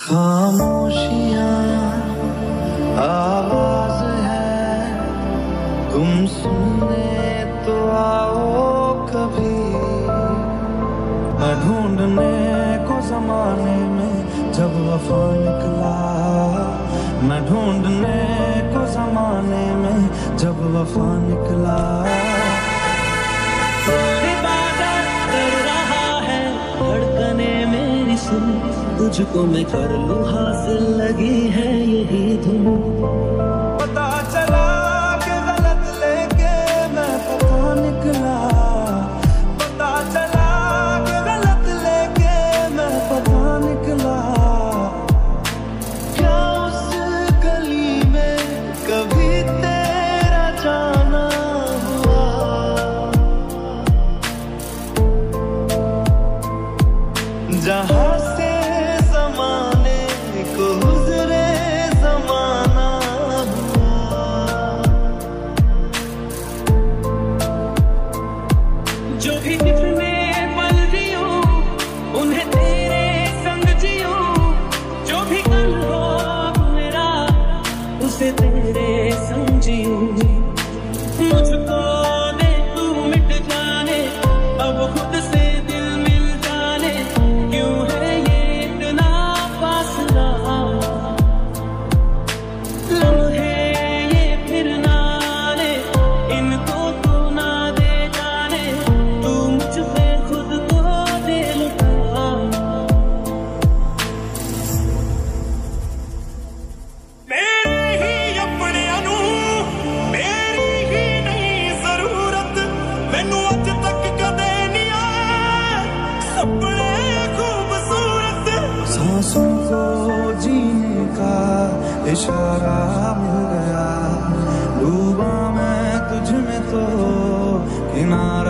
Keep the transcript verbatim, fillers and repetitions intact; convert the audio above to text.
खामोशियाँ आवाज है, तुम सुनने तो आओ कभी। मैं ढूंढने को जमाने में जब वफा निकला, मैं ढूंढने को जमाने में जब वफा निकला। तुझको मैं कर लूं हासिल, लगी है यही धुन। पता चला कि गलत लेके मैं पता निकला, पता चला कि गलत लेके मैं पता निकला। क्या उस गली में कभी तेरा जाना हुआ, जहाँ से जो भी कितने पल जियो उन्हें तेरे संग जियो, जो भी कल हो मेरा उसे तेरे संग जियो। मुझको दे तू मिट जाने, अब खुद से दिल मिल जाने, क्यों है ये इतना फासला। लम्हे ये फिर ना आने, इनको तो ना दे जाने, खुद को दे लुटा। मेरे ही अपने अनु, मेरी ही नहीं जरूरत, मैनू अज तक कदे नहीं आया सपने खूबसूरत। सांसों को जीने का इशारा मिल गया, डूबा मैं तुझ में तो किनारा